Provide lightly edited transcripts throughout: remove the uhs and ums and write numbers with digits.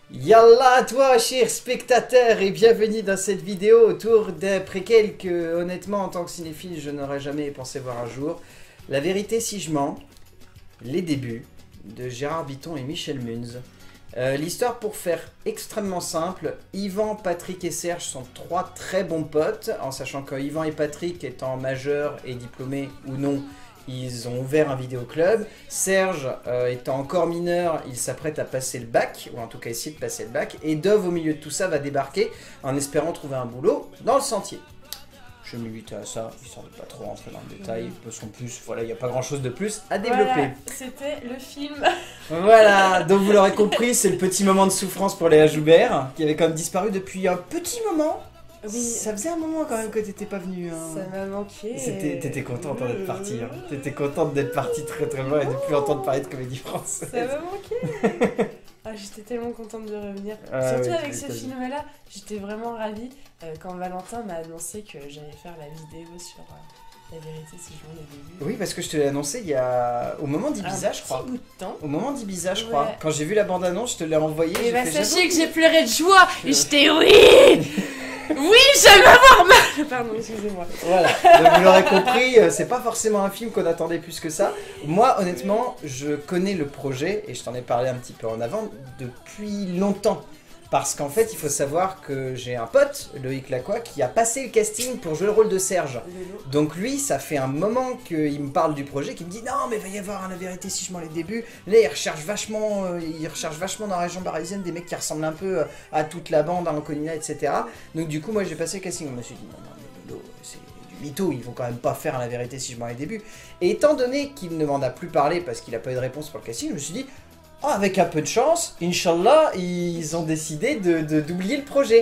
Yallah à toi, cher spectateur, et bienvenue dans cette vidéo autour d'un préquel que, honnêtement, en tant que cinéphile, je n'aurais jamais pensé voir un jour. La vérité si je mens, les débuts de Gérard Bitton et Michel Munz. L'histoire, pour faire extrêmement simple, Yvan, Patrick et Serge sont trois très bons potes, en sachant que Yvan et Patrick, étant majeurs et diplômés ou non, ils ont ouvert un vidéoclub. Serge, étant encore mineur, il s'apprête à passer le bac, ou en tout cas essayer de passer le bac. Et Dove, au milieu de tout ça, va débarquer en espérant trouver un boulot dans le sentier. Je vais me limiter à ça, histoire de pas trop rentrer dans le détail, parce qu'en plus, voilà, il n'y a pas grand chose de plus à développer. Voilà, c'était le film. Voilà, donc vous l'aurez compris, c'est le petit moment de souffrance pour Léa Joubert, qui avait quand même disparu depuis un petit moment. Oui. Ça faisait un moment quand même que t'étais pas venue. Hein. Ça m'a manqué. T'étais contente d'être partie. Hein. T'étais contente d'être partie très très loin et de plus entendre parler de comédie française. Ça m'a manqué. Ah, j'étais tellement contente de revenir. Surtout oui, avec ce film-là, j'étais vraiment ravie quand Valentin m'a annoncé que j'allais faire la vidéo sur la vérité si je m'en ai début. Oui, parce que je te l'ai annoncé il y a... au moment d'Ibiza, je crois. Un petit bout de temps. Au moment d'Ibiza, je crois. Ouais. Quand j'ai vu la bande-annonce, je te l'ai envoyé. Et bah fait, sachez que j'ai pleuré de joie et j'étais oui. Oui, j'aime avoir mal. Pardon, excusez-moi. Voilà, donc vous l'aurez compris, c'est pas forcément un film qu'on attendait plus que ça. Moi, honnêtement, je connais le projet, et je t'en ai parlé un petit peu en avant, depuis longtemps. Parce qu'en fait, il faut savoir que j'ai un pote, Loïc Lacroix, qui a passé le casting pour jouer le rôle de Serge. Donc lui, ça fait un moment qu'il me parle du projet, qu'il me dit « Non, mais il va y avoir la vérité si je mens les débuts. » Là, il recherche vachement dans la région parisienne des mecs qui ressemblent un peu à toute la bande, à Anconina, etc. Donc du coup, moi, j'ai passé le casting. Je me suis dit « Non, mais Lolo, c'est du mytho, ils vont quand même pas faire la vérité si je mens les débuts. » Et étant donné qu'il ne m'en a plus parlé parce qu'il n'a pas eu de réponse pour le casting, je me suis dit oh, avec un peu de chance, Inch'Allah, ils ont décidé d'oublier le projet.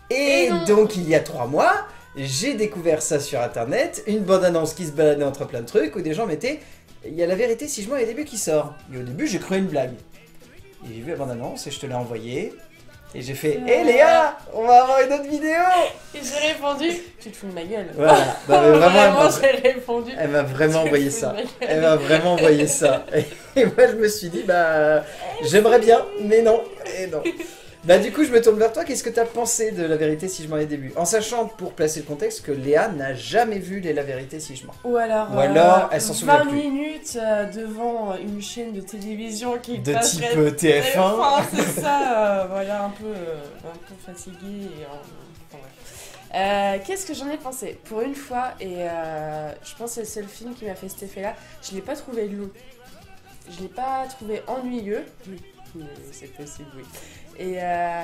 Et donc, il y a 3 mois, j'ai découvert ça sur internet, une bande-annonce qui se baladait entre plein de trucs, où des gens mettaient il y a la vérité si je mens les débuts qui sort. Et au début, j'ai cru une blague. Et j'ai vu la bande-annonce et je te l'ai envoyée. Et j'ai fait hé Léa, on va avoir une autre vidéo. Et j'ai répondu tu te fous de ma gueule. Voilà, bah, mais vraiment, j'ai répondu. Elle m'a vraiment envoyé ça. Elle m'a vraiment envoyé ça. Et moi je me suis dit bah j'aimerais bien, mais non. Et non. Bah du coup je me tourne vers toi, qu'est-ce que t'as pensé de La Vérité si je mens les débuts? En sachant, pour placer le contexte, que Léa n'a jamais vu La Vérité si je mens. Ou alors elle s'en souvient 20 plus. minutes devant une chaîne de télévision qui De passerait type TF1. c'est ça, voilà, un peu fatigué. Et, enfin, bref. Qu'est-ce que j'en ai pensé? Pour une fois, et je pense que c'est le seul film qui m'a fait cet effet-là, je l'ai pas trouvé long. Je l'ai pas trouvé ennuyeux. Oui, c'est possible, oui. Et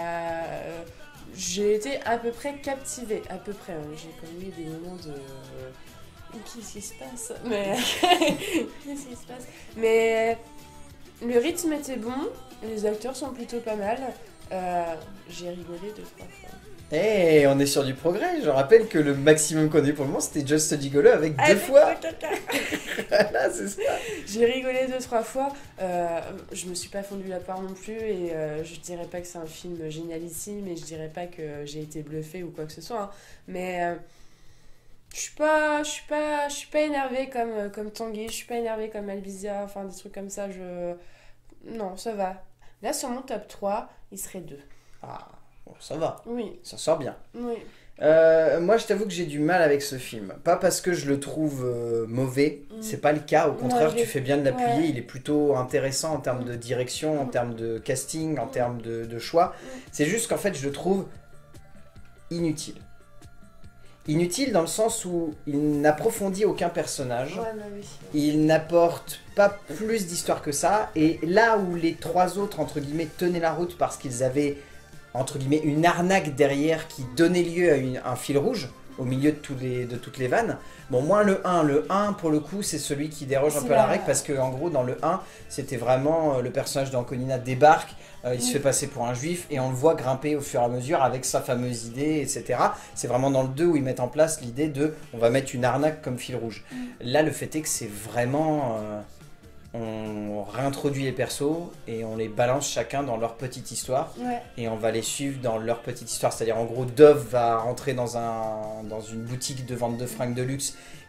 j'ai été à peu près captivée, à peu près. J'ai quand même eu des moments de... Qu'est-ce qui se passe? Mais... Qu'est-ce qui se passe? Mais le rythme était bon, les acteurs sont plutôt pas mal. J'ai rigolé 2-3 fois. Eh, on est sur du progrès. Je rappelle que le maximum qu'on a eu pour le moment, c'était Just Gigolo avec 2 fois. Voilà, c'est ça. J'ai rigolé 2-3 fois. Je me suis pas fondu la part non plus et je dirais pas que c'est un film génialissime et je dirais pas que j'ai été bluffée ou quoi que ce soit. Hein. Mais je suis pas énervée comme Tanguy. Je suis pas énervée comme Albizia. Enfin des trucs comme ça. Non, ça va. Là sur mon top 3, il serait 2. Ah. Bon, ça va, oui. Ça sort bien. Oui. Moi, je t'avoue que j'ai du mal avec ce film. Pas parce que je le trouve mauvais, c'est pas le cas. Au contraire, tu fais bien de l'appuyer. Ouais. Il est plutôt intéressant en termes de direction, en termes de casting, en termes de choix. C'est juste qu'en fait, je le trouve inutile. Inutile dans le sens où il n'approfondit aucun personnage. Ouais, bah oui. Il n'apporte pas plus d'histoire que ça. Et là où les 3 autres, entre guillemets, tenaient la route parce qu'ils avaient entre guillemets une arnaque derrière qui donnait lieu à un fil rouge au milieu de toutes les vannes. Bon, moins le 1 pour le coup c'est celui qui déroge un peu à la règle parce que en gros dans le 1 c'était vraiment le personnage d'Anconina débarque, il se fait passer pour un juif et on le voit grimper au fur et à mesure avec sa fameuse idée, etc. C'est vraiment dans le 2 où ils mettent en place l'idée de on va mettre une arnaque comme fil rouge. Là le fait est que c'est vraiment... on réintroduit les persos et on les balance chacun dans leur petite histoire et on va les suivre dans leur petite histoire. C'est-à-dire en gros Dove va rentrer dans une boutique de vente de fringues de luxe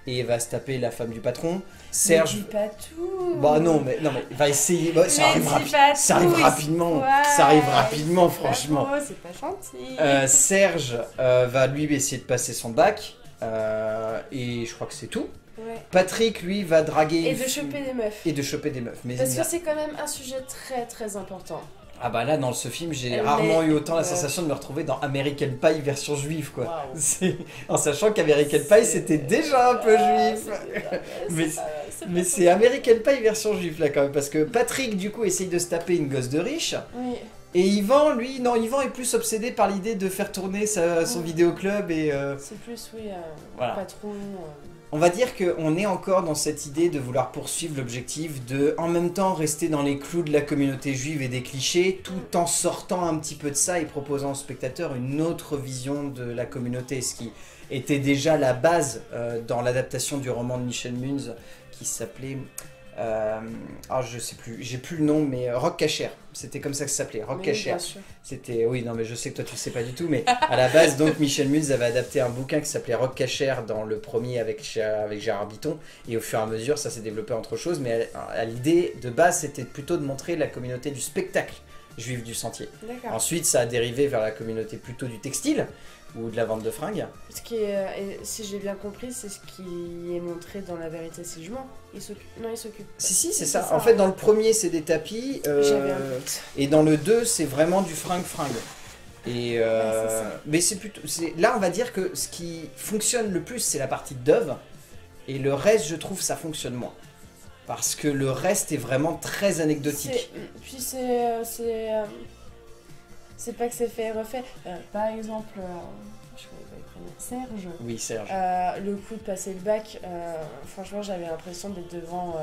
et va se taper la femme du patron. Mais Serge... dis pas tout. Bah non mais il va essayer, bah, ça arrive, ça arrive rapidement, Ouais, ça arrive rapidement c'est pas franchement. beau, c'est pas gentil. Serge va lui essayer de passer son bac, et je crois que c'est tout. Ouais. Patrick lui va draguer... Et de choper des meufs. Et de choper des meufs. Mais Parce que c'est quand même un sujet très très important. Ah bah là dans ce film j'ai Elle rarement est- eu autant la sensation de me retrouver dans American Pie version juive quoi. En sachant qu'American Pie c'était déjà un peu juif. Mais c'est American Pie version juif là quand même, parce que Patrick du coup essaye de se taper une gosse de riche. Oui. Et Yvan, lui, non, Yvan est plus obsédé par l'idée de faire tourner son vidéoclub et... C'est plus, oui, Voilà. patron. On va dire qu'on est encore dans cette idée de vouloir poursuivre l'objectif de, en même temps, rester dans les clous de la communauté juive et des clichés, tout en sortant un petit peu de ça et proposant au spectateur une autre vision de la communauté, ce qui était déjà la base dans l'adaptation du roman de Michel Munz qui s'appelait... je sais plus, j'ai plus le nom, mais Rock Cacher, c'était comme ça que ça s'appelait, Rock Cacher. C'était, oui, non, mais je sais que toi tu sais pas du tout, mais à la base, donc Michel Munz avait adapté un bouquin qui s'appelait Rock Cacher dans le premier avec Gérard Bitton, et au fur et à mesure, ça s'est développé entre choses, mais l'idée de base, c'était plutôt de montrer la communauté du spectacle juif du Sentier. Ensuite, ça a dérivé vers la communauté plutôt du textile ou de la vente de fringues. Ce qui est, et si j'ai bien compris, c'est ce qui est montré dans La Vérité si je mens. Il s'occupe. Si, c'est ça. En fait, dans le premier, c'est des tapis. J'avais un doute. Et dans le 2, c'est vraiment du fringue-fringue. Et mais c'est plutôt... Là, on va dire que ce qui fonctionne le plus, c'est la partie d'œuvre. Et le reste, je trouve, ça fonctionne moins. Parce que le reste est vraiment très anecdotique. Puis c'est pas que c'est fait et refait. Par exemple, je connais pas le prénom, Serge. Oui, Serge. Le coup de passer le bac, franchement, j'avais l'impression d'être devant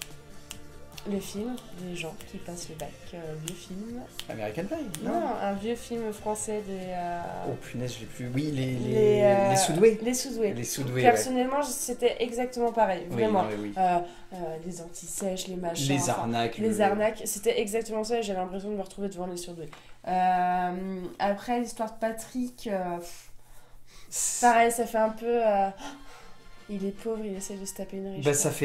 le film, des gens qui passent le bac, vieux film. American Pie, non? Non, un vieux film français des... Oh punaise, je l'ai plus... Oui, les Soudoués. Les Soudoués. Les Soudoués, Personnellement, c'était exactement pareil, vraiment. Oui. Les anti-sèches, les machins... Les arnaques. Les arnaques, c'était exactement ça et j'avais l'impression de me retrouver devant les Soudoués. Après, l'histoire de Patrick... pareil, ça fait un peu... il est pauvre, il essaie de se taper une riche. Bah, ça fait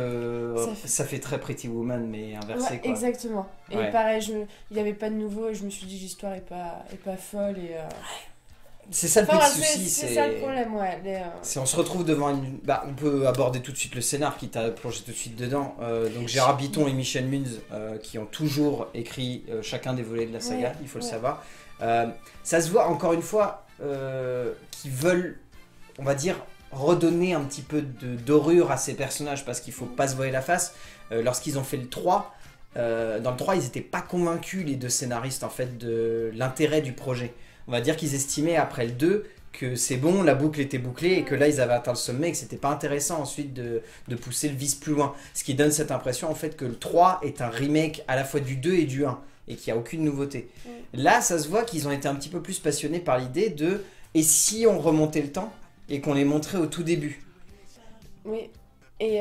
très Pretty Woman, mais inversé, ouais, quoi. Exactement. Ouais. Et pareil, il n'y avait pas de nouveau et je me suis dit l'histoire est pas folle. Et, c'est ça le petit souci. C'est ça le problème, ouais. On se retrouve devant une... Bah, on peut aborder tout de suite le scénar qui t'a plongé tout de suite dedans. Donc Gérard Bitton et Michel Munz qui ont toujours écrit chacun des volets de la saga, il faut le savoir. Ça se voit encore une fois qu'ils veulent, on va dire, redonner un petit peu d'orure à ces personnages parce qu'il faut pas se voiler la face. Lorsqu'ils ont fait le 3, dans le 3 ils n'étaient pas convaincus, les deux scénaristes, en fait, de l'intérêt du projet. On va dire qu'ils estimaient après le 2 que c'est bon, la boucle était bouclée et que là ils avaient atteint le sommet et que c'était pas intéressant ensuite de pousser le vice plus loin. Ce qui donne cette impression en fait que le 3 est un remake à la fois du 2 et du 1 et qu'il n'y a aucune nouveauté. Là ça se voit qu'ils ont été un petit peu plus passionnés par l'idée de et si on remontait le temps et qu'on les montrait au tout début. Oui, et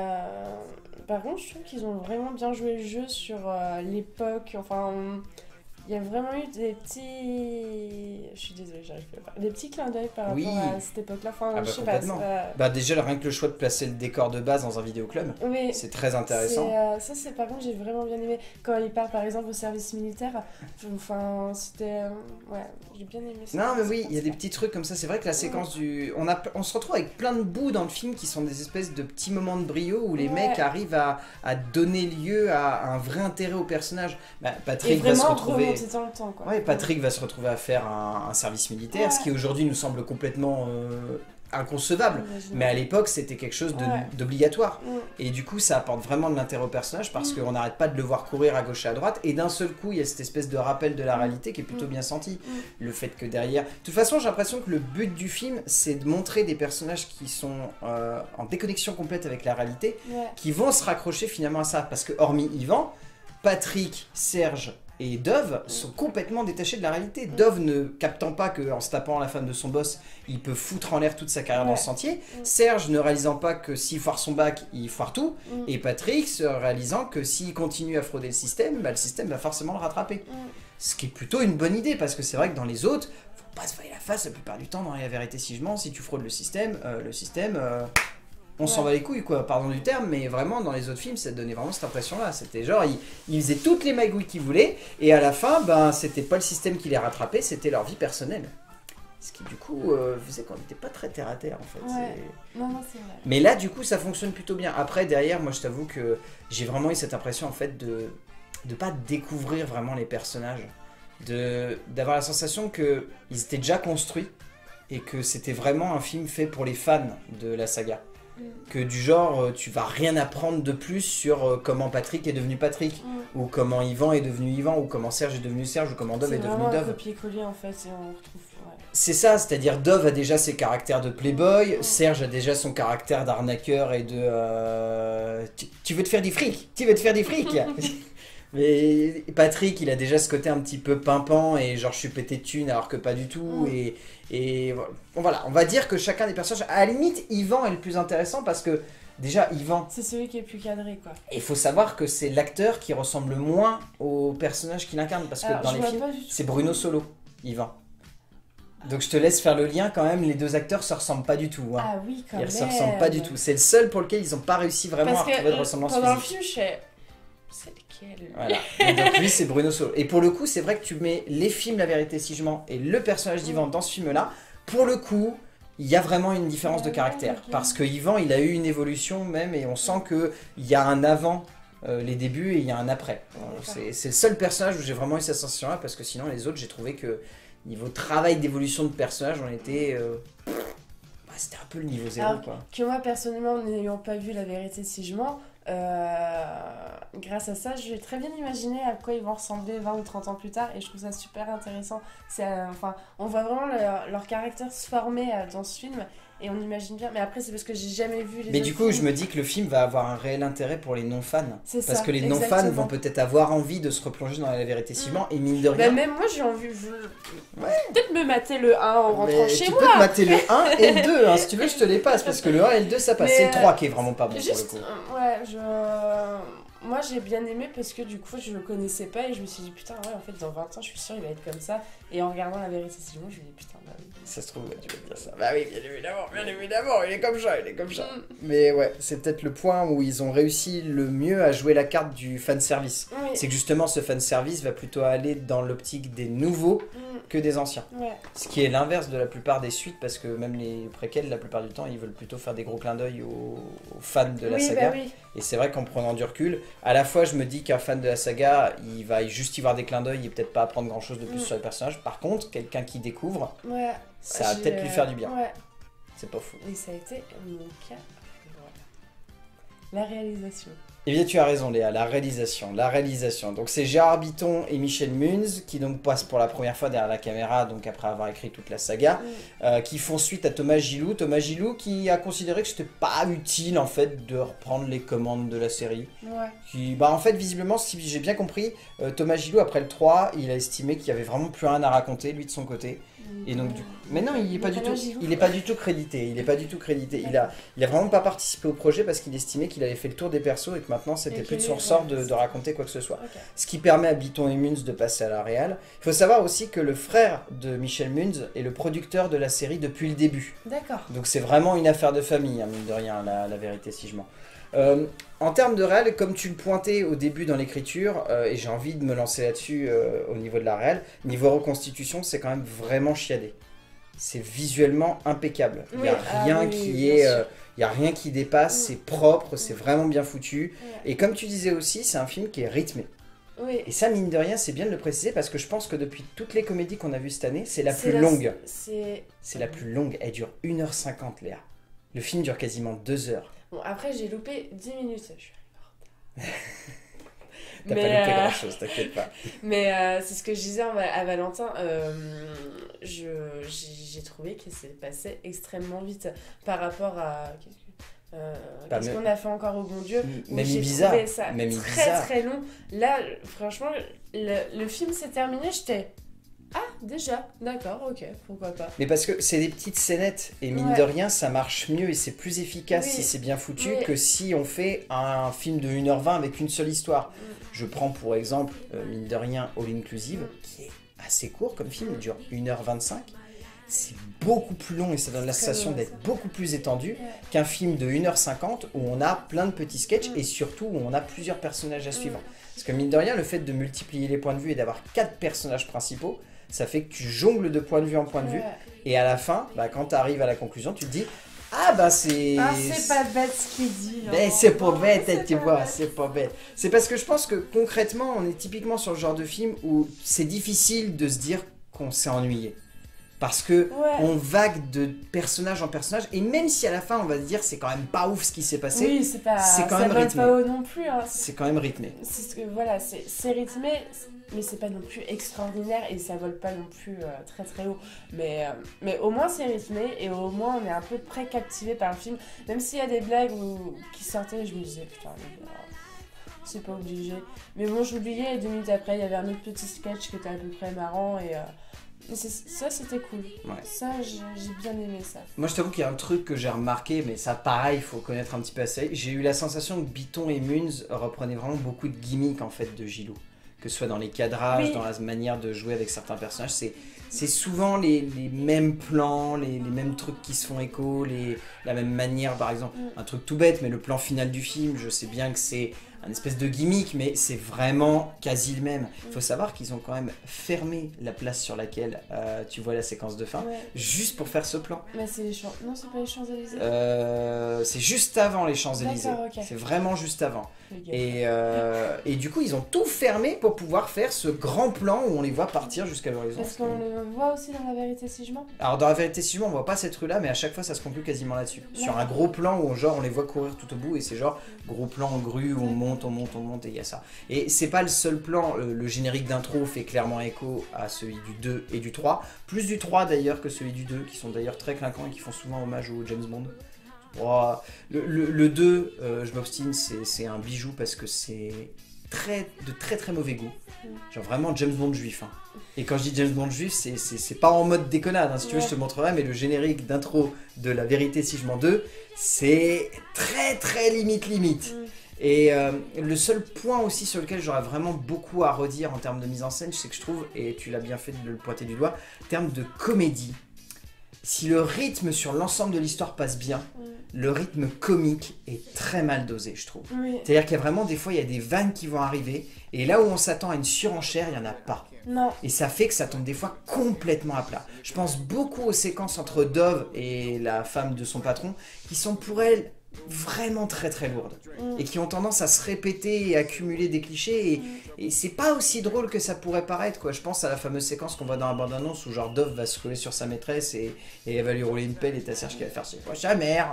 par contre je trouve qu'ils ont vraiment bien joué le jeu sur l'époque, enfin... Il y a vraiment eu des petits... Je suis désolée, j'arrive pas à parler. Des petits clins d'œil par rapport à cette époque-là. Enfin, je sais complètement. Bah déjà, rien que le choix de placer le décor de base dans un vidéoclub, c'est très intéressant. Ça, c'est par contre, j'ai vraiment bien aimé. Quand il part, par exemple, au service militaire, enfin, c'était... ouais, j'ai bien aimé ça. Non, mais oui, il y a des petits trucs comme ça. C'est vrai que la séquence du... On se retrouve avec plein de bouts dans le film qui sont des espèces de petits moments de brio où les mecs arrivent à donner lieu à un vrai intérêt au personnage. Bah, Patrick va se retrouver... dans le temps, quoi. Ouais, Patrick va se retrouver à faire un service militaire, ce qui aujourd'hui nous semble complètement inconcevable, mais à l'époque c'était quelque chose d'obligatoire. Et du coup ça apporte vraiment de l'intérêt au personnage parce qu'on n'arrête pas de le voir courir à gauche et à droite, et d'un seul coup il y a cette espèce de rappel de la réalité qui est plutôt bien senti. Le fait que derrière... De toute façon j'ai l'impression que le but du film c'est de montrer des personnages qui sont en déconnexion complète avec la réalité, qui vont se raccrocher finalement à ça, parce que hormis Yvan, Patrick, Serge et Dove sont complètement détachés de la réalité. Dove ne captant pas qu'en se tapant la femme de son boss, il peut foutre en l'air toute sa carrière dans le sentier. Serge ne réalisant pas que s'il foire son bac, il foire tout. Et Patrick se réalisant que s'il continue à frauder le système, bah, le système va forcément le rattraper. Ce qui est plutôt une bonne idée, parce que c'est vrai que dans les autres, faut pas se voiler la face la plupart du temps dans La Vérité si je mens. Si tu fraudes le système on s'en va les couilles, quoi, pardon du terme, mais vraiment, dans les autres films, ça donnait vraiment cette impression-là. C'était genre, ils faisaient toutes les magouilles qu'ils voulaient, et à la fin, ben, c'était pas le système qui les rattrapait, c'était leur vie personnelle. Ce qui, du coup, faisait qu'on n'était pas très terre à terre, en fait. Ouais. Non, c'est vrai. Mais là, du coup, ça fonctionne plutôt bien. Après, derrière, moi, je t'avoue que j'ai vraiment eu cette impression, en fait, de pas découvrir vraiment les personnages. D'avoir la sensation qu'ils étaient déjà construits, et que c'était vraiment un film fait pour les fans de la saga. Que du genre, tu vas rien apprendre de plus sur comment Patrick est devenu Patrick, ou comment Ivan est devenu Ivan, ou comment Serge est devenu Serge, ou comment Dove est devenu Dove. C'est vraiment un copier-coller en fait, et on retrouve... Ouais. C'est ça, c'est-à-dire Dove a déjà ses caractères de playboy, Serge a déjà son caractère d'arnaqueur et de... Tu veux te faire du fric, tu veux te faire du fric. Mais Patrick, il a déjà ce côté un petit peu pimpant et genre je suis pété de thunes alors que pas du tout. Et voilà, on va dire que chacun des personnages, à la limite, Ivan est le plus intéressant parce que déjà Ivan, c'est celui qui est le plus cadré quoi. Et il faut savoir que c'est l'acteur qui ressemble moins au personnage qu'il incarne parce que dans les films, c'est Bruno Solo, Ivan. Donc je te laisse faire le lien quand même, les deux acteurs se ressemblent pas du tout. Hein. Ah oui, quand même. Ils se ressemblent pas du tout. C'est le seul pour lequel ils ont pas réussi vraiment parce à retrouver de ressemblance physique. Pendant le film, je fais... C'est lequel? Voilà. Et donc lui c'est Bruno Solo. Et pour le coup c'est vrai que tu mets les films La Vérité si je mens et le personnage d'Ivan dans ce film là, pour le coup il y a vraiment une différence de caractère. Parce que Ivan il a eu une évolution même et on sent qu'il y a un avant les débuts et il y a un après. C'est le seul personnage où j'ai vraiment eu cette sensation là parce que sinon les autres j'ai trouvé que niveau travail d'évolution de personnage on était... c'était un peu le niveau zéro. Alors, quoi. Que moi personnellement n'ayant pas vu La Vérité si je mens, grâce à ça, je vais très bien imaginer à quoi ils vont ressembler 20 ou 30 ans plus tard et je trouve ça super intéressant. Enfin, on voit vraiment leur caractère se former dans ce film et on imagine bien. Mais après, c'est parce que j'ai jamais vu les Mais autres du coup, films. je me dis que le film va avoir un réel intérêt pour les non-fans. C'est parce ça, que les non-fans exactement. vont peut-être avoir envie de se replonger dans La Vérité si je mens et mine de rien. Bah, même moi, j'ai envie. Peut-être me mater le 1 en rentrant chez moi. Tu peux te mater le 1 et le 2, hein, si tu veux, je te les passe parce que le 1 et le 2 ça passe. C'est le 3 qui est vraiment pas bon juste, pour le coup. Ouais, moi j'ai bien aimé parce que du coup je le connaissais pas et je me suis dit putain ouais en fait dans 20 ans je suis sûre il va être comme ça et en regardant La Vérité si je mens je me dis putain bah oui. Ça se trouve ouais, tu vas dire ça. Bah oui bien évidemment il est comme ça, Mais ouais c'est peut-être le point où ils ont réussi le mieux à jouer la carte du fanservice. Oui. C'est que justement ce fanservice va plutôt aller dans l'optique des nouveaux que des anciens. Ouais. Ce qui est l'inverse de la plupart des suites parce que même les préquels la plupart du temps ils veulent plutôt faire des gros clins d'œil aux fans de la saga. Bah oui. Et c'est vrai qu'en prenant du recul, à la fois je me dis qu'un fan de la saga, il va juste y voir des clins d'œil et peut-être pas apprendre grand chose de plus sur les personnages. Par contre, quelqu'un qui découvre, ça va peut-être lui faire du bien. Ouais. C'est pas fou. Et ça a été mon cas. Voilà. La réalisation. Eh bien tu as raison Léa, la réalisation. Donc c'est Gérard Bitton et Michel Munz qui donc passent pour la première fois derrière la caméra, donc après avoir écrit toute la saga, qui font suite à Thomas Gilou. Thomas Gilou qui a considéré que c'était pas utile en fait de reprendre les commandes de la série. Ouais. En fait visiblement, si j'ai bien compris, Thomas Gilou après le 3, il a estimé qu'il y avait vraiment plus rien à raconter lui de son côté. Et donc du coup... Mais non, il est pas du tout crédité. Il a vraiment pas participé au projet parce qu'il estimait qu'il avait fait le tour des persos et que maintenant c'était plus de son ressort de raconter quoi que ce soit. Okay. Ce qui permet à Bitton et Munz de passer à la réal. Il faut savoir aussi que le frère de Michel Munz est le producteur de la série depuis le début. D'accord. Donc c'est vraiment une affaire de famille, hein, mine de rien, la vérité si je mens. En termes de réal, comme tu le pointais au début dans l'écriture, et j'ai envie de me lancer là-dessus au niveau de la réal, niveau reconstitution, c'est quand même vraiment chiadé. C'est visuellement impeccable. Il n'y a rien il y a rien qui dépasse, c'est propre, c'est vraiment bien foutu. Et comme tu disais aussi, c'est un film qui est rythmé. Oui. Et ça, mine de rien, c'est bien de le préciser parce que je pense que depuis toutes les comédies qu'on a vues cette année, c'est la plus longue. C'est la plus longue. Elle dure 1h50, Léa. Le film dure quasiment 2 heures. Bon, après, j'ai loupé 10 minutes. Je suis arrivée en retard. T'as pas loupé grand-chose, t'inquiète pas. Mais c'est ce que je disais à Valentin. J'ai trouvé que c'est passé extrêmement vite par rapport à... Qu'est-ce qu'on a fait encore au bon Dieu? Même Ibiza. J'ai trouvé ça même très long. Là, franchement, le film s'est terminé, j'étais... Ah, déjà, d'accord, ok, pourquoi pas. Mais parce que c'est des petites scénettes, et mine de rien, ça marche mieux et c'est plus efficace si c'est bien foutu que si on fait un film de 1h20 avec une seule histoire. Je prends pour exemple, mine de rien, All Inclusive, qui est assez court comme film, il dure 1h25. c'est beaucoup plus long et ça donne la sensation d'être beaucoup plus étendu qu'un film de 1h50 où on a plein de petits sketchs et surtout où on a plusieurs personnages à suivre. Parce que mine de rien, le fait de multiplier les points de vue et d'avoir 4 personnages principaux, ça fait que tu jongles de point de vue en point de vue et à la fin, bah, quand tu arrives à la conclusion, tu te dis ah bah c'est... Ah c'est pas bête ce qu'il dit. Ben, c'est pas bête, tu vois, c'est pas bête. C'est parce que je pense que concrètement, on est typiquement sur le genre de film où c'est difficile de se dire qu'on s'est ennuyé. Parce que on vague de personnage en personnage, et même si à la fin on va se dire c'est quand même pas ouf ce qui s'est passé, oui, c'est quand même rythmé. Pas haut non plus. Hein. C'est quand même rythmé. Voilà, c'est rythmé, mais c'est pas non plus extraordinaire et ça vole pas non plus très très haut. Mais au moins c'est rythmé et au moins on est un peu près captivé par le film. Même s'il y a des blagues qui sortaient, je me disais putain, c'est pas obligé. Mais bon, j'oubliais et 2 minutes après, il y avait un autre petit sketch qui était à peu près marrant et. Ça c'était cool, ça j'ai bien aimé ça. Moi je t'avoue qu'il y a un truc que j'ai remarqué, mais ça pareil, il faut connaître un petit peu la série. J'ai eu la sensation que Bitton et Munz reprenaient vraiment beaucoup de gimmicks en fait de Gilou. Que ce soit dans les cadrages, dans la manière de jouer avec certains personnages, c'est souvent les mêmes plans, les mêmes trucs qui se font écho, la même manière par exemple. Un truc tout bête, mais le plan final du film, je sais bien que c'est un espèce de gimmick, mais c'est vraiment quasi le même. Il faut savoir qu'ils ont quand même fermé la place sur laquelle tu vois la séquence de fin, juste pour faire ce plan. Mais c'est non, c'est pas les Champs-Élysées. C'est juste avant les Champs-Élysées. Okay. C'est vraiment juste avant. Et du coup, ils ont tout fermé pour pouvoir faire ce grand plan où on les voit partir jusqu'à l'horizon. Est-ce qu'on le voit aussi dans La Vérité si je mens ? Alors dans La Vérité si je mens, on voit pas cette rue là, mais à chaque fois ça se conclut quasiment là-dessus. Sur un gros plan où genre on les voit courir tout au bout et c'est genre gros plan en grue où on monte et il y a ça. Et c'est pas le seul plan, le générique d'intro fait clairement écho à celui du 2 et du 3, plus du 3 d'ailleurs que celui du 2, qui sont d'ailleurs très clinquants et qui font souvent hommage au James Bond. Oh, le 2, je m'obstine, c'est un bijou parce que c'est de très très mauvais goût. Genre vraiment James Bond juif. Hein. Et quand je dis James Bond juif, c'est pas en mode déconnade. Hein. Si tu veux, je te montrerai, mais le générique d'intro de La Vérité si je mens 2, c'est très très limite. Et le seul point aussi sur lequel j'aurais vraiment beaucoup à redire en termes de mise en scène, c'est que je trouve, et tu l'as bien fait de le pointer du doigt, en termes de comédie, si le rythme sur l'ensemble de l'histoire passe bien, le rythme comique est très mal dosé, je trouve. C'est-à-dire qu'il y a vraiment des fois, il y a des vannes qui vont arriver, et là où on s'attend à une surenchère, il n'y en a pas. Non. Et ça fait que ça tombe des fois complètement à plat. Je pense beaucoup aux séquences entre Dove et la femme de son patron, qui sont pour elle vraiment très très lourdes et qui ont tendance à se répéter et accumuler des clichés et c'est pas aussi drôle que ça pourrait paraître quoi. Je pense à la fameuse séquence qu'on voit dans la bande-annonce où genre Dove va se coller sur sa maîtresse et elle va lui rouler une pelle et t'as Serge qui va faire c'est quoi sa mère.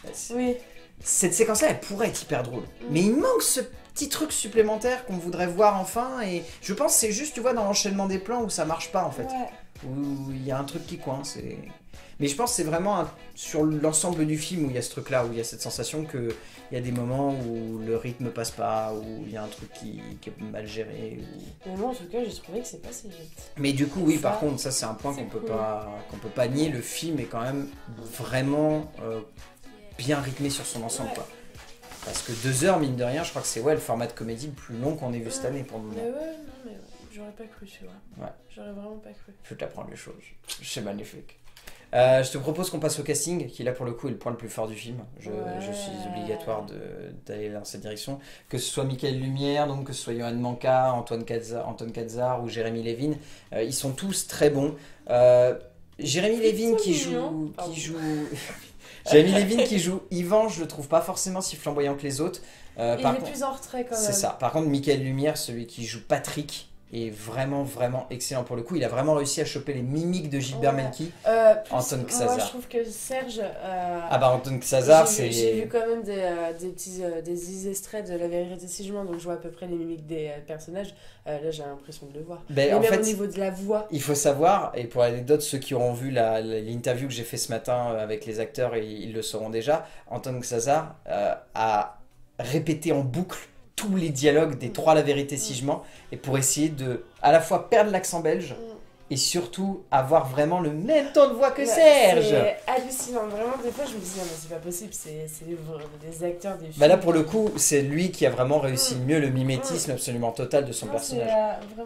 Cette séquence là elle pourrait être hyper drôle mais il manque ce petit truc supplémentaire qu'on voudrait voir enfin et je pense que c'est juste tu vois dans l'enchaînement des plans où ça marche pas en fait où il y a un truc qui coince mais je pense que c'est vraiment sur l'ensemble du film où il y a ce truc-là, où il y a cette sensation qu'il y a des moments où le rythme passe pas, où il y a un truc qui est mal géré. Mais moi, en tout cas, j'ai trouvé que c'est passé vite. Mais du coup, oui, par contre, ça c'est un point qu'on peut pas nier. Le film est quand même vraiment bien rythmé sur son ensemble, quoi. Parce que 2 heures, mine de rien, je crois que c'est le format de comédie le plus long qu'on ait vu cette année pour le moment. Mais j'aurais pas cru, tu vois. J'aurais vraiment pas cru. Je vais t'apprendre les choses. C'est magnifique. Je te propose qu'on passe au casting, qui là pour le coup est le point le plus fort du film. Je suis obligatoire d'aller dans cette direction. Que ce soit Michael Lumière, donc que ce soit Johan Manka, Antoine Cazard ou Jérémy Lévin, ils sont tous très bons. Jérémy Lévin qui joue Jérémy Lévin qui joue Yvan, je le trouve pas forcément si flamboyant que les autres. Il est plus en retrait quand même. C'est ça. Par contre, Michael Lumière, celui qui joue Patrick, est vraiment excellent pour le coup. Il a vraiment réussi à choper les mimiques de Gilbert Melki. Anton Xazar. Moi je trouve que Serge Anton Xazar j'ai vu quand même des extraits de La Vérité si je mens, donc je vois à peu près les mimiques des personnages. Là j'ai l'impression de le voir. Et en même fait, au niveau de la voix. Il faut savoir, et pour l'anecdote, ceux qui auront vu l'interview que j'ai fait ce matin avec les acteurs, ils le sauront déjà, Anton Xazar a répété en boucle tous les dialogues des 3 La Vérité si je mens, et pour essayer de à la fois perdre l'accent belge et surtout avoir vraiment le même ton de voix que Serge. C'est hallucinant, vraiment des fois je me dis non mais c'est pas possible, c'est des acteurs des films. Bah là pour le coup c'est lui qui a vraiment réussi mieux le mimétisme absolument total de son personnage.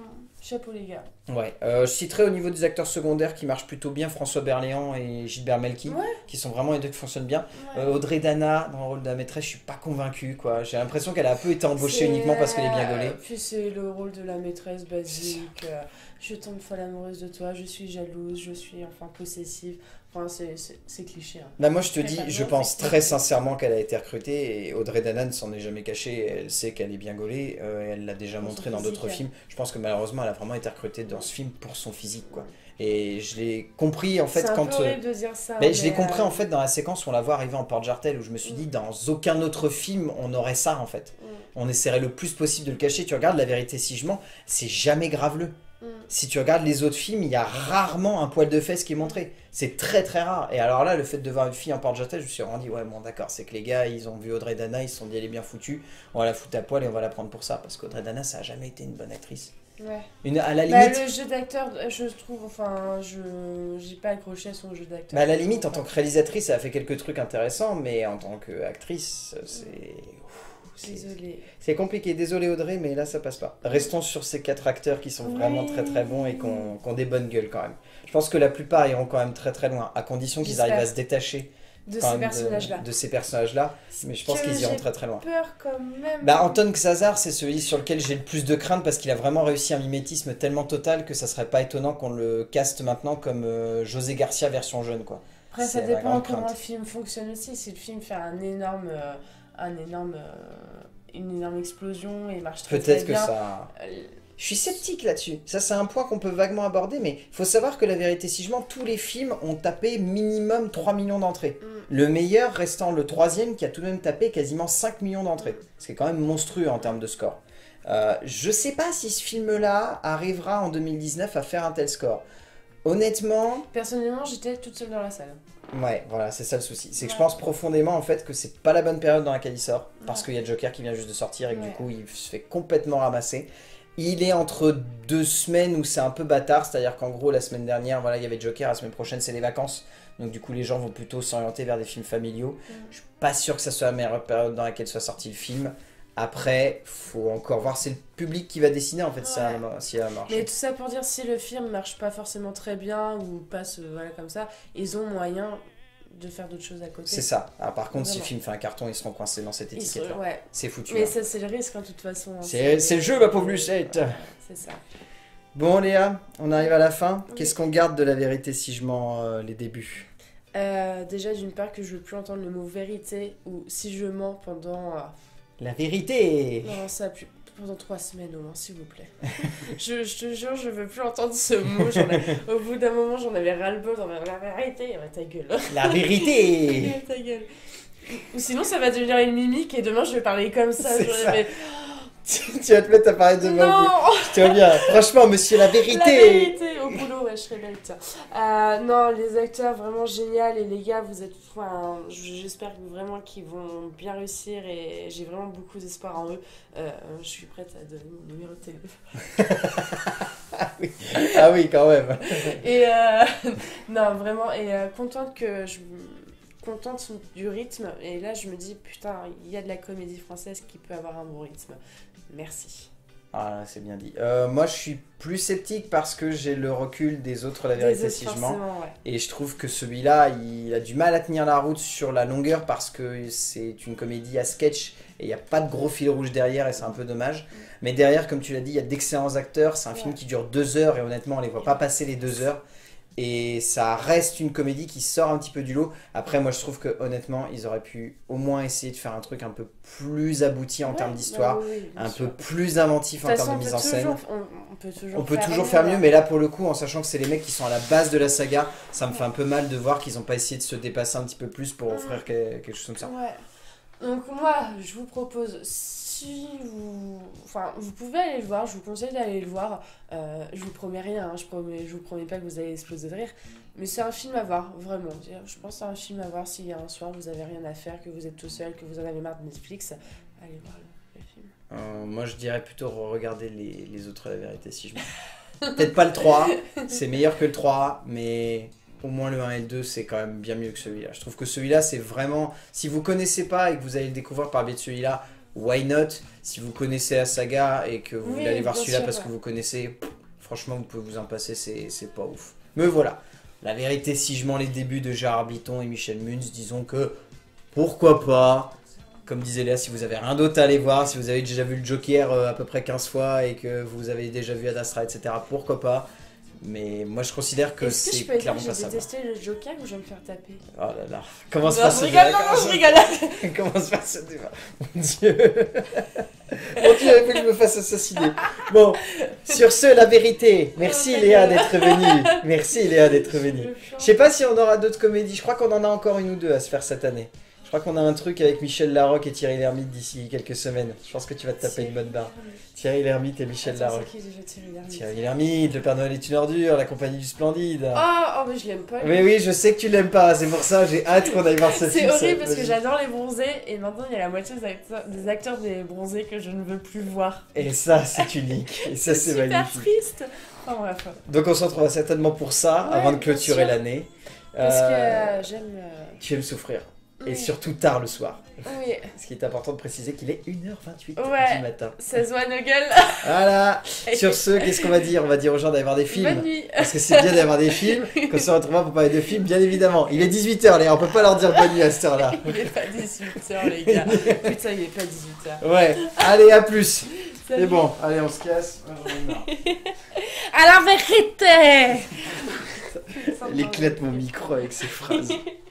Chapeau les gars. Ouais, je citerai au niveau des acteurs secondaires qui marchent plutôt bien François Berléand et Gilbert Melki, Ouais. qui sont vraiment les deux qui fonctionnent bien. Ouais. Audrey Dana, dans le rôle de la maîtresse, je suis pas convaincu quoi. J'ai l'impression qu'elle a un peu été embauchée C'est, uniquement parce qu'elle est bien gaulée. Puis c'est le rôle de la maîtresse basique. Je tombe folle amoureuse de toi, je suis jalouse, je suis enfin possessive. Enfin, c'est cliché. Hein. Bah moi je te dis, Très je bien, pense c'est très cliché. sincèrement qu'elle a été recrutée et Audrey Dana ne s'en est jamais cachée, elle sait qu'elle est bien gaulée, elle l'a déjà Pour montré son dans d'autres physique, films. Je pense que malheureusement elle a vraiment été recrutée dans ce film pour son physique quoi. Et je l'ai compris en fait C'est un quand... peu horrible de dire ça. Ben, je l'ai mais, compris en fait dans la séquence où on la voit arriver en porte-jartel où je me suis Mm. dit dans aucun autre film on aurait ça en fait. Mm. On essaierait le plus possible de le cacher. Tu regardes La Vérité si je mens, c'est jamais graveleux. Mm. Si tu regardes les autres films, il y a rarement un poil de fesse qui est montré. C'est très très rare. Et alors là, le fait de voir une fille en porte-jartel, je me suis rendu, ouais bon d'accord, c'est que les gars, ils ont vu Audrey Dana, ils se sont dit elle est bien foutue, on va la foutre à poil et on va la prendre pour ça. Parce qu'Audrey Dana, ça a jamais été une bonne actrice. Ouais. À la Bah, limite... le jeu d'acteur, je trouve, enfin, j'ai pas accroché à son jeu d'acteur. Bah à la limite, en tant que réalisatrice, elle a fait quelques trucs intéressants, mais en tant qu'actrice, Désolée. c'est compliqué. Désolé Audrey, mais là ça passe pas. Restons sur ces 4 acteurs qui sont vraiment très très bons et qui ont des bonnes gueules quand même. Je pense que la plupart iront quand même très très loin, à condition qu'ils J'espère. arrivent à se détacher De quand ces même personnages-là. de ces personnages-là. Mais je pense qu'ils iront très très loin. Peur quand même. Bah Anton Xazar, c'est celui sur lequel j'ai le plus de crainte parce qu'il a vraiment réussi un mimétisme tellement total que ça serait pas étonnant qu'on le caste maintenant comme José Garcia version jeune quoi. Après, ça C'est ma dépend grande comment crainte. le film fonctionne aussi. Si le film fait une énorme explosion et marche très Peut-être très que bien. ça... euh, Je suis sceptique là-dessus. Ça, c'est un point qu'on peut vaguement aborder, mais il faut savoir que La Vérité si je mens, tous les films ont tapé minimum 3 millions d'entrées. Le meilleur restant le troisième qui a tout de même tapé quasiment 5 millions d'entrées. Ce qui est quand même monstrueux en termes de score. Je sais pas si ce film-là arrivera en 2019 à faire un tel score. Honnêtement, Personnellement, j'étais toute seule dans la salle. ouais, voilà, c'est ça le souci. C'est que je Ouais. pense profondément en fait que c'est pas la bonne période dans laquelle il sort. Parce Ouais. qu'il y a Joker qui vient juste de sortir et que du Ouais. coup il se fait complètement ramasser. Il est entre 2 semaines où c'est un peu bâtard, c'est-à-dire qu'en gros la semaine dernière, voilà, il y avait Joker, la semaine prochaine c'est les vacances. Donc du coup les gens vont plutôt s'orienter vers des films familiaux. Je suis pas sûr que ça soit la meilleure période dans laquelle soit sorti le film. Après, faut encore voir, c'est le public qui va décider en fait si Ouais. si elle marche. Mais tout ça pour dire, si le film marche pas forcément très bien ou passe voilà, comme ça, ils ont moyen de faire d'autres choses à côté. C'est ça. Alors, par contre, si le Vraiment. film fait un carton, ils seront coincés dans cette Ils sont- étiquette-là. ouais. C'est foutu. Mais hein. ça, c'est le risque, hein, de toute façon. hein. C'est le jeu, ma pauvre Lucette. C'est ça. Bon Léa, on arrive à la fin. Oui. Qu'est-ce qu'on garde de La Vérité si je mens les débuts? Déjà, d'une part, que je veux plus entendre le mot vérité ou si je mens pendant. La vérité. Non, ça plus. Pendant 3 semaines au moins, s'il vous plaît. je te jure, je veux plus entendre ce mot. Au bout d'un moment, j'en avais ras-le-bol. La vérité, ta gueule. La vérité. Ta gueule. Ou sinon, ça va devenir une mimique et demain, je vais parler comme ça. C'est J'aurais ça. fait, Tu vas te mettre à parler de moi. non, Je te vois bien. Franchement, monsieur, la vérité. la vérité au boulot, ouais, je serais belle, tiens. Non, les acteurs vraiment génial et les gars, vous êtes, enfin, j'espère vraiment qu'ils vont bien réussir et j'ai vraiment beaucoup d'espoir en eux. Je suis prête à donner mon numéro de téléphone. Ah oui, quand même. Et non, vraiment, et contente du rythme. Et là, je me dis, putain, il y a de la comédie française qui peut avoir un bon rythme. Merci. Ah, c'est bien dit. Moi, je suis plus sceptique parce que j'ai le recul des autres La Vérité si je mens. Forcément, ouais. Et je trouve que celui-là, il a du mal à tenir la route sur la longueur parce que c'est une comédie à sketch et il n'y a pas de gros fil rouge derrière et c'est un peu dommage. Mais derrière, comme tu l'as dit, il y a d'excellents acteurs. C'est un film Ouais. qui dure 2 heures et honnêtement, on les voit pas passer les 2 heures. Et ça reste une comédie qui sort un petit peu du lot. Après, moi, je trouve que honnêtement, ils auraient pu au moins essayer de faire un truc un peu plus abouti en termes Ouais, d'histoire, bah oui, bien un sûr. peu plus inventif De en toute termes façon, de mise en scène. on peut toujours On peut toujours faire mieux, mais là pour le coup, en sachant que c'est les mecs qui sont à la base de la saga, ça me fait un peu mal de voir qu'ils n'ont pas essayé de se dépasser un petit peu plus pour offrir quelque chose comme ça. Ouais. Donc moi, je vous propose, si vous... Enfin, vous pouvez aller le voir, je vous conseille d'aller le voir. Je vous promets rien, hein, je vous promets pas que vous allez exploser de rire. Mais c'est un film à voir, vraiment. Je pense que c'est un film à voir si un soir vous avez rien à faire, que vous êtes tout seul, que vous en avez marre de Netflix. Allez voir le film. Moi je dirais plutôt regarder les autres La Vérité si je mens. Peut-être pas le 3, c'est meilleur que le 3, mais au moins le 1 et le 2 c'est quand même bien mieux que celui-là. Je trouve que celui-là c'est vraiment... Si vous connaissez pas et que vous allez le découvrir par le biais de celui-là, why not? Si vous connaissez la saga et que vous Oui, voulez aller voir bien celui-là sûr, parce ouais. que vous connaissez, Franchement, vous pouvez vous en passer, c'est pas ouf. Mais voilà. La vérité, si je mens les débuts de Gérard Bliton et Michel Munz, disons que pourquoi pas. Comme disait Léa, si vous avez rien d'autre à aller voir, si vous avez déjà vu le Joker à peu près 15 fois et que vous avez déjà vu Ad Astra, etc., pourquoi pas. Mais moi je considère que Est-ce que je c'est peux dire clairement que pas j'ai ça. détesté le Joker ou je vais me faire taper? Oh là là, commence Non, pas je ce rigole, débat. non, je rigole. Commence pas ce débat. Mon Dieu. Mon Dieu, il faut que je me fasse assassiner. Bon, sur ce, la vérité. Merci Oh, Léa ta d'être venue. Merci Léa d'être venue. Je sais pas si on aura d'autres comédies. Je crois qu'on en a encore une ou deux à se faire cette année. Je crois qu'on a un truc avec Michel Larocque et Thierry Lhermitte d'ici quelques semaines. Je pense que tu vas te taper une bonne barre. Thierry Lhermitte et Michel Attends, Larocque. c'est qui déjà Thierry Lhermitte? Thierry Lhermitte, Le Père Noël est une ordure, La Compagnie du Splendide. Oh, mais je l'aime pas. lui. Mais oui, je sais que tu l'aimes pas, c'est pour ça j'ai hâte qu'on aille voir ce film. C'est ça horrible va parce que être j'adore les bronzés et maintenant il y a la moitié des acteurs des bronzés que je ne veux plus voir. Et ça, c'est unique. Et ça, c'est super magnifique. triste. Enfin bref. Donc, on se retrouvera certainement pour ça, Ouais, avant de bien clôturer sûr. l'année. Parce que j'aime. Tu aimes souffrir. Et Oui. surtout tard le soir. Oui, Ce qui est important de préciser qu'il est 1h28 Ouais. du matin. ça se voit nos gueules. Voilà. Sur ce, qu'est-ce qu'on va dire? On va dire aux gens d'aller voir des films. Bonne nuit. Parce que c'est bien d'avoir des films. Qu'on se retrouvera pour parler de films, bien évidemment. Il est 18h, les gars. On peut pas leur dire bonne nuit à cette heure-là. Il est pas 18h, les gars. Putain, il est pas 18h. Ouais. Allez, à plus. Salut. C'est bon. Allez, on se casse. Moi, j'en ai marre. À la vérité. Il éclate mon micro avec ses phrases.